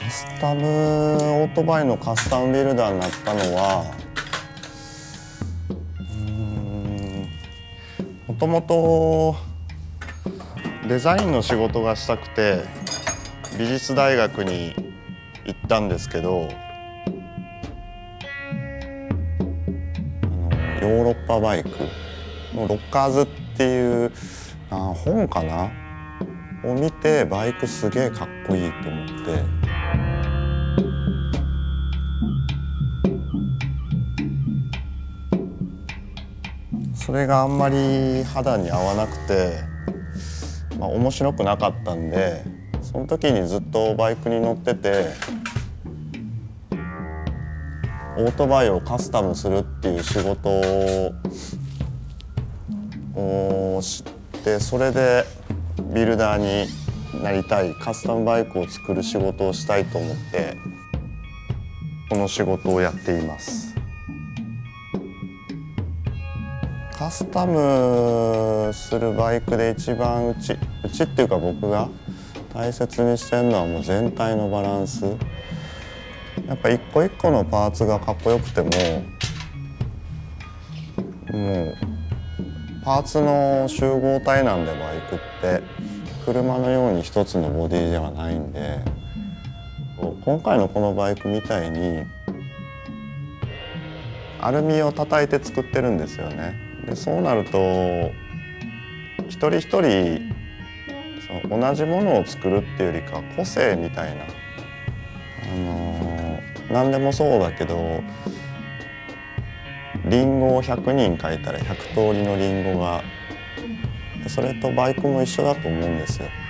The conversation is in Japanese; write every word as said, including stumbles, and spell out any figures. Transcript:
カスタムオートバイのカスタムビルダーになったのは、もともとデザインの仕事がしたくて美術大学に行ったんですけど、あのヨーロッパバイクのロッカーズっていうあ本かなを見て、バイクすげえかっこいいと思って。それがあんまり肌に合わなくて、まあ、面白くなかったんで、その時にずっとバイクに乗ってて、オートバイをカスタムするっていう仕事を知って、それでビルダーになりたい、カスタムバイクを作る仕事をしたいと思ってこの仕事をやっています。カスタムするバイクで一番うちうちっていうか僕が大切にしてるのはもう全体のバランス。やっぱ一個一個のパーツがかっこよくても、もうパーツの集合体なんで、バイクって車のように一つのボディではないんで、今回のこのバイクみたいにアルミを叩いて作ってるんですよね。でそうなると一人一人その同じものを作るっていうよりか個性みたいな、あのー、何でもそうだけど、リンゴをひゃくにん描いたらひゃく通りのリンゴが、それとバイクも一緒だと思うんですよ。